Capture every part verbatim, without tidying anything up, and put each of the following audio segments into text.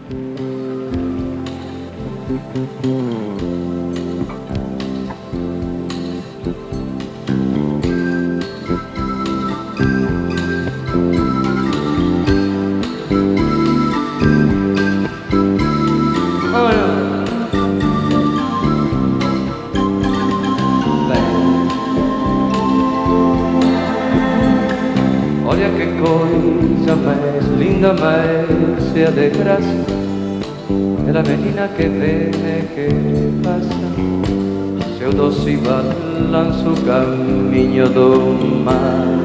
Olha que coisa mais linda, mais cheia de graça, é a menina que vem e que passa, seu doce balanço, caminho do mar.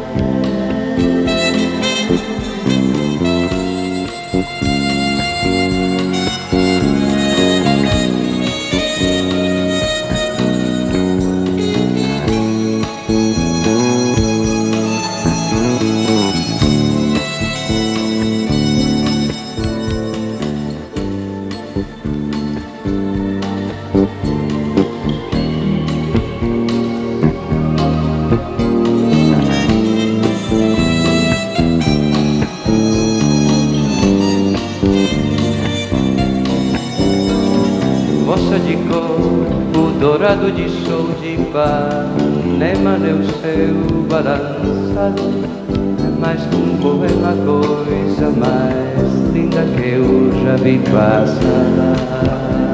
Moça de corpo dourado de sol de Ipanema, meu seu balançado é mais que um poema, coisa mais linda que eu já vi passar.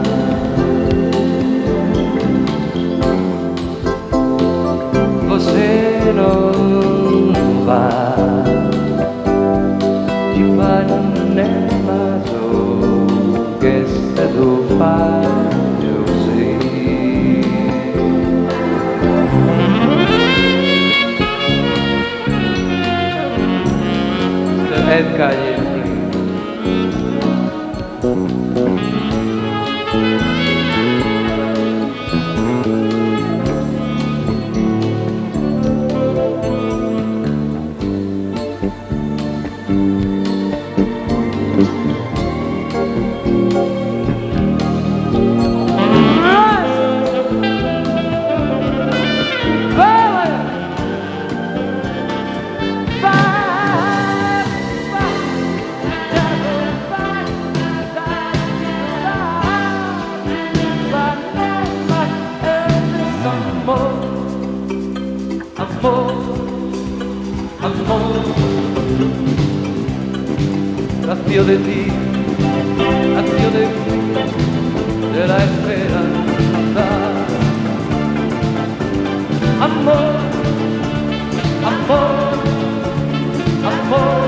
Você não vai de Ipanema, sou que é do pai. É calle. Amor, amor, nació de ti, nació de mí, de la esperanza. Amor, amor, amor,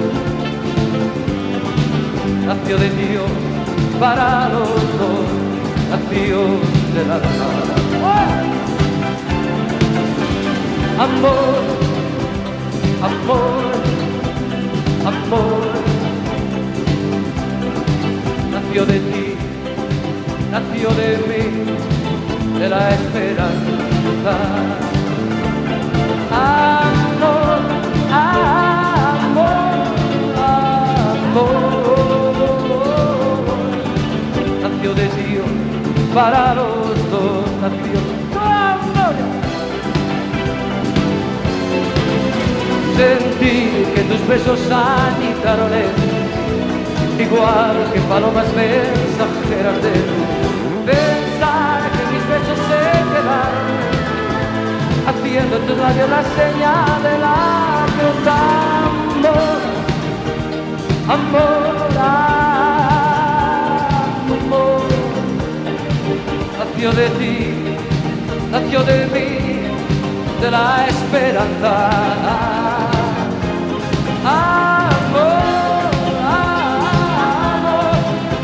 nació de Dios para los dos, nació del alma. Amor, amor, amor, nació de ti, nació de mí, de la esperanza. Amor, amor, amor, nació de Dios para los dos, nació. Sentir que tus besos agitaron él, igual que palomas mensajeras de luz. Pensar que mis besos se quedaron, haciendo en tus labios la señal de la cruz. Amor, amor, amor, nació de ti, nació de mí, de la esperanza. Amor, amor,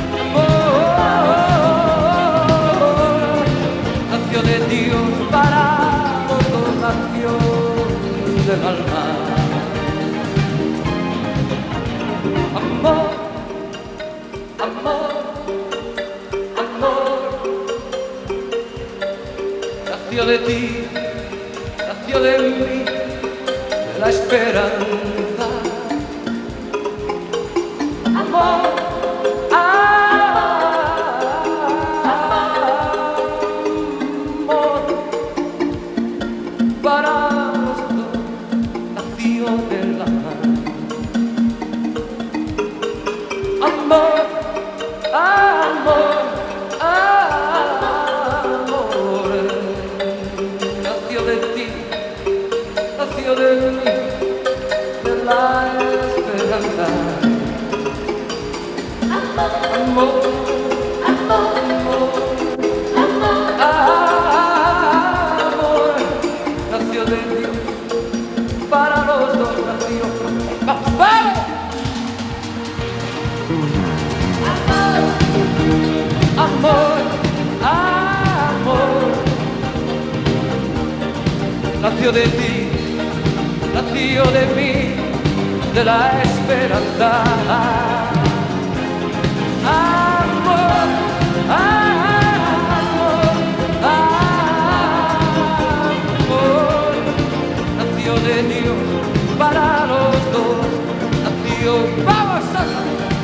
amor, nació de Dios para todos, nació del alma. Amor, amor, amor, nació de ti, nació de mí, de la esperanza. Amor, amor, para los dos nació del alma. Amor. amor, amor, amor, nació de Dios, para los dos nació. ¡Vamos, vamos! Amor, amor, nació de ti, nació de mí, de la esperanza. Amor, amor, amor, nació de Dios, para los dos nació. ¡Vamos, Santa!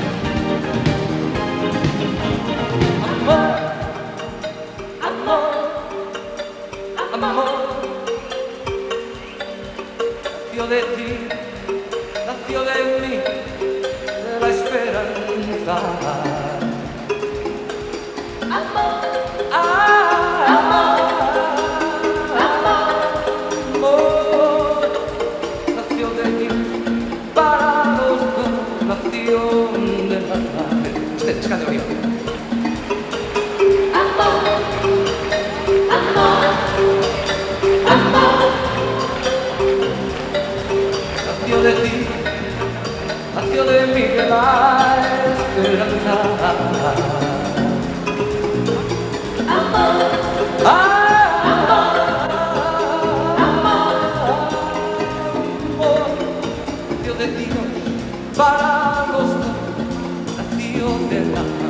Amor, amor, amor, nació de ti, nació de mí, de la esperanza. Amor, amor, amor, nació de mí, para los dos nació de la madre. Ustedes canten conmigo. Nació de ti, nació de mí la esperanza. Amor, amor, amor, nació de Dios, para los dos nació de la